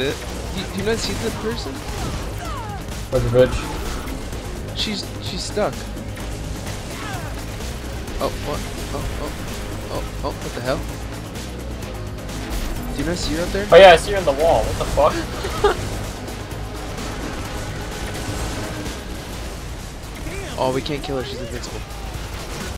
it. Do you not see the person? Where's the bitch? She's stuck. Oh, what? Oh, what the hell? Do you not see her up there? Oh yeah, I see her in the wall. What the fuck? Oh, we can't kill her. She's invincible.